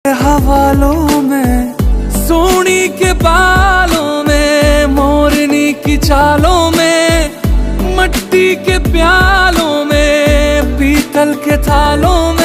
हवालों में, सोनी के बालों में, मोरनी की चालों में, मट्टी के प्यालों में, पीतल के थालों